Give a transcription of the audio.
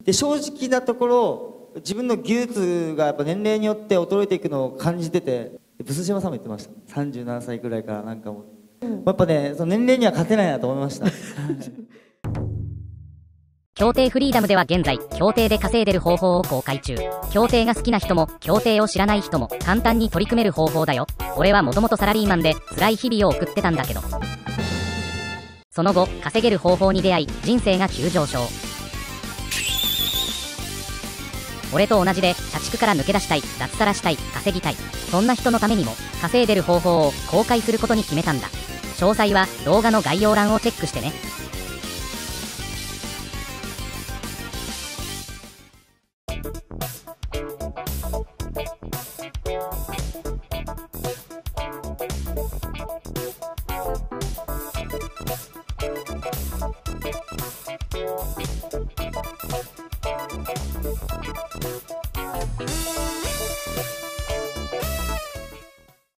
で正直なところ自分の技術がやっぱ年齢によって衰えていくのを感じてて、ブス島さんも言ってました。37歳くらいからなんかもう、やっぱねその年齢には勝てないなと思いました。 競艇フリーダムでは現在、競艇で稼いでる方法を公開中。競艇が好きな人も、競艇を知らない人も、簡単に取り組める方法だよ。俺はもともとサラリーマンで、辛い日々を送ってたんだけど。その後、稼げる方法に出会い、人生が急上昇。俺と同じで、社畜から抜け出したい、脱サラしたい、稼ぎたい。そんな人のためにも、稼いでる方法を公開することに決めたんだ。詳細は動画の概要欄をチェックしてね。